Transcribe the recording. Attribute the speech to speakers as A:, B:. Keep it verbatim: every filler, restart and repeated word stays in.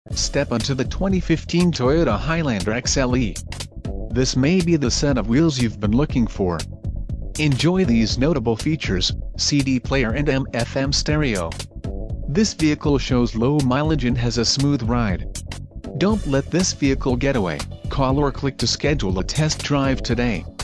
A: Step onto the twenty fifteen Toyota Highlander X L E. This may be the set of wheels you've been looking for. Enjoy these notable features: C D player and M F M stereo. This vehicle shows low mileage and has a smooth ride. Don't let this vehicle get away. Call or click to schedule a test drive today.